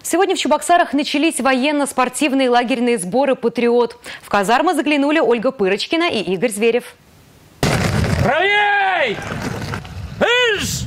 Сегодня в Чебоксарах начались военно-спортивные лагерные сборы «Патриот». В казармы заглянули Ольга Пырочкина и Игорь Зверев. Правей! Ишь!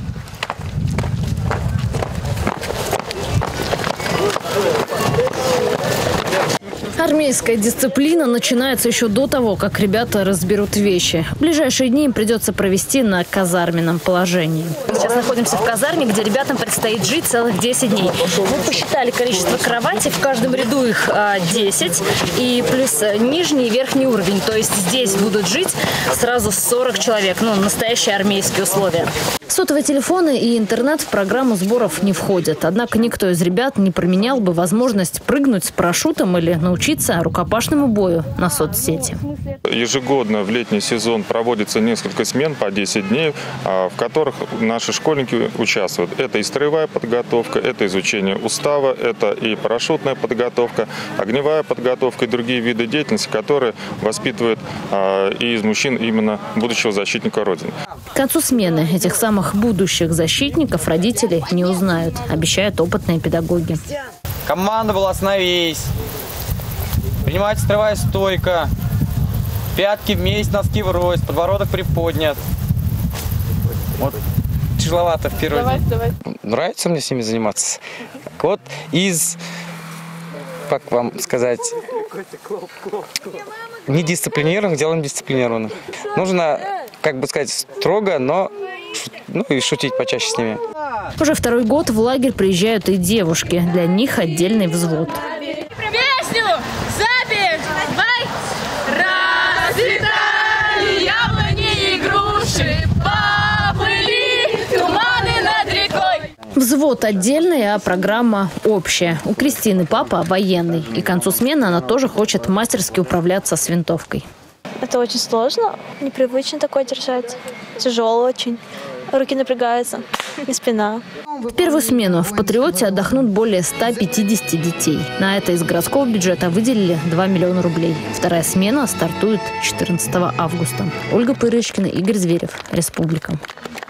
Армейская дисциплина начинается еще до того, как ребята разберут вещи. В ближайшие дни им придется провести на казарменном положении. Сейчас находимся в казарме, где ребятам предстоит жить целых 10 дней. Мы посчитали количество кроватей, в каждом ряду их 10, и плюс нижний и верхний уровень. То есть здесь будут жить сразу 40 человек. Настоящие армейские условия. Сотовые телефоны и интернет в программу сборов не входят. Однако никто из ребят не променял бы возможность прыгнуть с парашютом или научиться рукопашному бою на соцсети. Ежегодно в летний сезон проводится несколько смен по 10 дней, в которых наши школьники участвуют. Это и строевая подготовка, это изучение устава, это и парашютная подготовка, огневая подготовка и другие виды деятельности, которые воспитывают и из мужчин именно будущего защитника Родины. К концу смены этих самых будущих защитников родители не узнают, обещают опытные педагоги. Команда была «Остановись». Принимайте строевая стойка. Пятки вместе, носки врозь, подбородок приподнят. Вот тяжеловато в первый день. Давай. Нравится мне с ними заниматься. Вот из, как вам сказать, недисциплинированных делаем дисциплинированных. Нужно, как бы сказать, строго, но и шутить почаще с ними. Уже второй год в лагерь приезжают и девушки. Для них отдельный взвод. Песню запев, расцветали яблони и груши, поплыли туманы над рекой. Взвод отдельный, а программа общая. У Кристины папа военный. И к концу смены она тоже хочет мастерски управляться с винтовкой. Это очень сложно, непривычно такое держать. Тяжело очень. Руки напрягаются, и спина. В первую смену в «Патриоте» отдохнут более 150 детей. На это из городского бюджета выделили 2 миллиона рублей. Вторая смена стартует 14 августа. Ольга Пырочкина, Игорь Зверев. Республика.